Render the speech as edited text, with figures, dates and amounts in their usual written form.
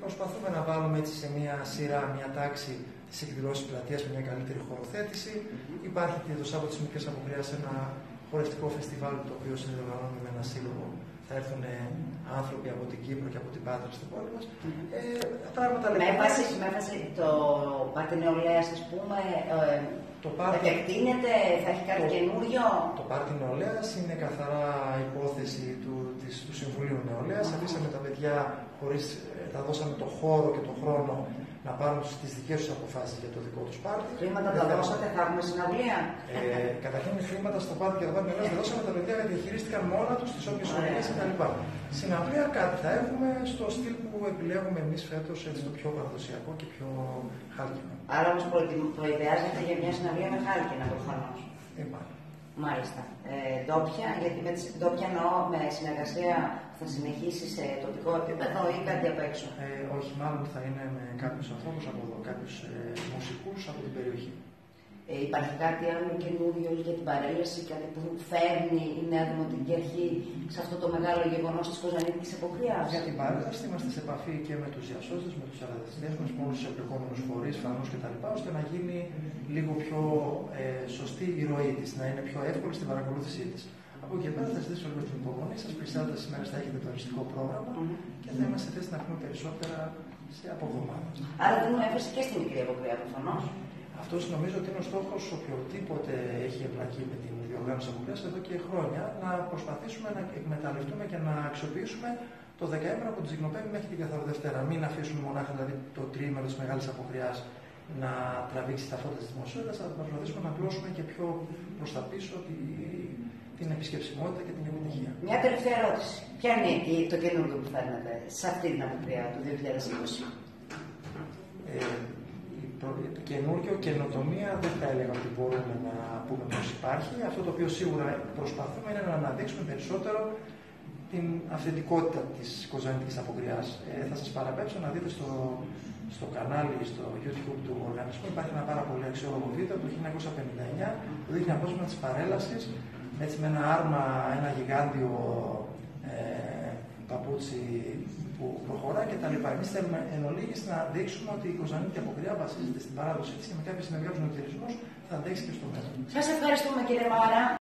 προσπαθούμε να βάλουμε έτσι σε μια σειρά, μια τάξη τις εκδηλώσεις πλατείας με μια καλύτερη χωροθέτηση. Υπάρχει και το Σάββατο της Μικρής Αποκρίας ένα χορευτικό φεστιβάλ το οποίο συνδιοργανώνουμε με ένα σύλλογο. Θα έρθουν άνθρωποι από την Κύπρο και από την Πάτρα στην πόλη μας. Πράγματα με έβαση το Πάρτι Νεολαίας, ας πούμε, θα επεκτείνεται, θα έχει κάτι καινούριο. Το Πάρτι Νεολαίας είναι καθαρά υπόθεση του Συμβουλίου Νεολαίας. Αφήσαμε τα παιδιά χωρίς, τα δώσαμε το χώρο και το χρόνο να πάρουν τις δικές τους αποφάσεις για το δικό τους πάρτι. Χρήματα τα δώσατε, θα έχουμε συναυλία. Καταρχήν χρήματα στο πάρτι και το πάρτι Νεολαίας τα δώσαμε, τα παιδιά διαχειρίστηκαν μόνα τους τις όποιες ομιλίες κτλ. Συναυλία κάτι θα έχουμε στο στυλ που επιλέγουμε εμείς φέτος, έτσι το πιο παραδοσιακό και πιο χάλκινο. Άρα όμως προειδεάζεται για μια συναυλία με χάλκινα προφανώς. Μάλιστα. Ντόπια, γιατί με ντόπια εννοώ με συνεργασία θα συνεχίσει σε τοπικό επίπεδο ή κάτι απ' έξω. Όχι, μάλλον θα είναι με κάποιους ανθρώπους από εδώ, κάποιους μουσικούς από την περιοχή. Υπάρχει κάτι άλλο καινούριο για την παρέλαση, κάτι που φέρνει η Νέα Δημοτική Αρχή σε αυτό το μεγάλο γεγονός της Κοζανίτικης Αποκρίας? Για την παρέλαση είμαστε σε επαφή και με τους διασώστες, με τους αραδιστές μας, με όλους τους εμπλεκόμενους φορείς, φανούς κτλ. ώστε να γίνει λίγο πιο σωστή η ροή της, να είναι πιο εύκολη στην παρακολούθησή της. Από εκεί και πέρα θα ζητήσω λίγο την υπομονή σας. Τις άλλες ημέρες θα έχετε το αριστικό πρόγραμμα και θα είμαστε σε θέση να πούμε περισσότερα από εβδομάδα. Άρα δίνουμε έμφαση και στην Μικρή Αποκρία προφανώς. Αυτό νομίζω ότι είναι ο στόχος οποιοδήποτε έχει εμπλακεί με την διοργάνωση Αποκρίας εδώ και χρόνια, να προσπαθήσουμε να εκμεταλλευτούμε και να αξιοποιήσουμε το δεκαήμερο από τη Ζυγνοπέμπτη μέχρι την Καθαροδευτέρα. Μην αφήσουμε μονάχα δηλαδή το τριήμερο της Μεγάλης Αποκριάς να τραβήξει τα φώτα της δημοσιότητας, αλλά να προσπαθήσουμε να πλώσουμε και πιο προς τα πίσω την επισκεψιμότητα και την επιτυχία. Μια τελευταία ερώτηση. Ποια είναι το καινούργιο που φέρνετε σε αυτή την Αποκρία του 2020? Καινούργιο, καινοτομία δεν θα έλεγα ότι μπορούμε να πούμε πως υπάρχει. Αυτό το οποίο σίγουρα προσπαθούμε είναι να αναδείξουμε περισσότερο την αυθεντικότητα της Κοζανίτικης Αποκριάς. Θα σας παραπέμψω να δείτε στο κανάλι, στο YouTube του οργανισμού, υπάρχει ένα πάρα πολύ αξιόλογο βίντεο του 1959 που δείχνει απόσπασμα της παρέλασης, έτσι με ένα άρμα, ένα γιγάντιο παπούτσι που προχωρά κτλ. Εμείς θέλουμε εν ολίγης να δείξουμε ότι η Κοζανίτικη Αποκριά βασίζεται στην παράδοσή της και με κάποιες συνεργάτες νοικιαρισμούς θα αντέξει και στο μέλλον. Σας ευχαριστούμε, κύριε Μάρα.